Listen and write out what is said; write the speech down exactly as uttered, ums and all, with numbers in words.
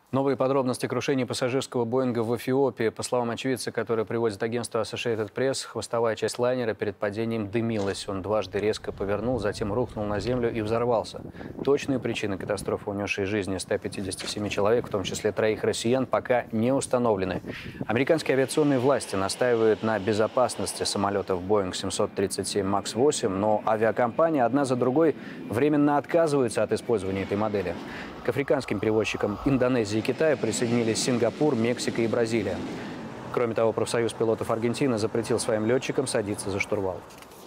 Новые подробности крушения пассажирского «Боинга» в Эфиопии. По словам очевидца, который приводит агентство Associated Press, хвостовая часть лайнера перед падением дымилась. Он дважды резко повернул, затем рухнул на землю и взорвался. Точные причины катастрофы, унесшей жизни ста пятидесяти семи человек, в том числе троих россиян, пока не установлены. Американские авиационные власти настаивают на безопасности самолетов «Боинг» семьсот тридцать семь макс восемь, но авиакомпании одна за другой временно отказываются от использования этой модели. К африканским перевозчикам Индонезии и Китая присоединились Сингапур, Мексика и Бразилия. Кроме того, профсоюз пилотов Аргентины запретил своим летчикам садиться за штурвал.